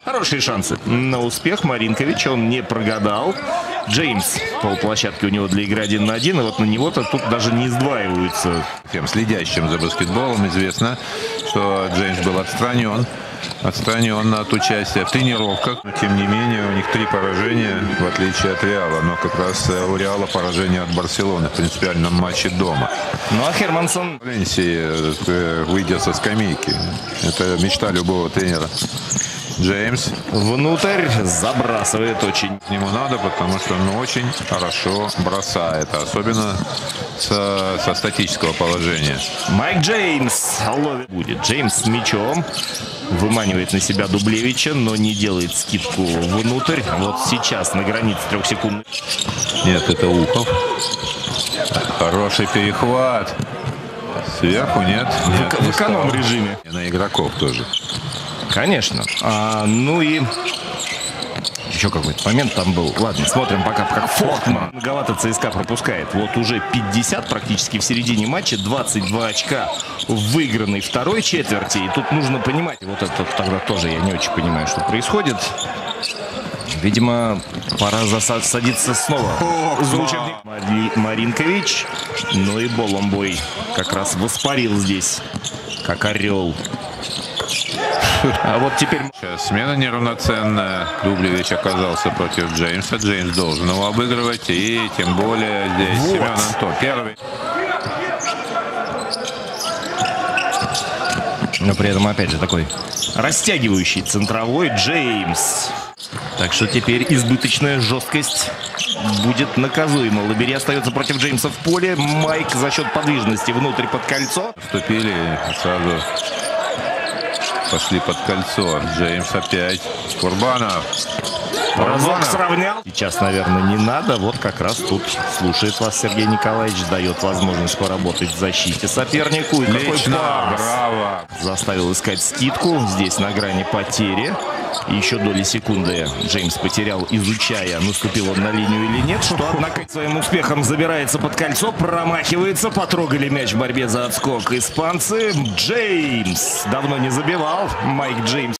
Хорошие шансы на успех Маринковича, он не прогадал. Джеймс, полплощадки у него для игры 1 на 1, и вот на него-то тут даже не сдваиваются. Всем следящим за баскетболом известно, что Джеймс был отстранен от участия в тренировках. Но, тем не менее, у них 3 поражения, в отличие от Реала. Но как раз у Реала поражение от Барселоны в принципиальном матче дома. Ну а Хермансон, выйдя со скамейки, это мечта любого тренера. Джеймс внутрь забрасывает очень. Ему надо, потому что он очень хорошо бросает, особенно со статического положения. Майк Джеймс ловит. Будет Джеймс с мячом. Выманивает на себя Дублевича, но не делает скидку внутрь. Вот сейчас на границе 3 секунд. Нет, это Ухов. Хороший перехват. Сверху нет. В эконом-режиме. И на игроков тоже. Конечно. Ну и еще какой-то момент там был. Ладно, смотрим пока, как Фортман. Галата ЦСКА пропускает. Вот уже 50 практически в середине матча. 22 очка в выигранной второй четверти. И тут нужно понимать. Вот это тогда тоже я не очень понимаю, что происходит. Видимо, пора садиться снова. Маринкович. Ну и Боломбой как раз воспарил здесь, как орел. А вот теперь... Сейчас смена неравноценная. Дублевич оказался против Джеймса. Джеймс должен его обыгрывать. И тем более здесь вот. Семен Антон. Первый. Но при этом, опять же, такой растягивающий центровой Джеймс. Так что теперь избыточная жесткость будет наказуема. Лабери остается против Джеймса в поле. Майк за счет подвижности внутрь под кольцо. Вступили сразу... Пошли под кольцо. Джеймс опять. Курбанов. Разок сравнял. Сейчас, наверное, не надо. Вот как раз тут слушает вас Сергей Николаевич. Дает возможность поработать в защите сопернику. И какой пас. Браво. Заставил искать скидку. Здесь на грани потери. И еще доли секунды Джеймс потерял, изучая, наступил он на линию или нет. Что, однако, своим успехом забирается под кольцо, промахивается. Потрогали мяч в борьбе за отскок испанцы. Джеймс давно не забивал. Майк Джеймс.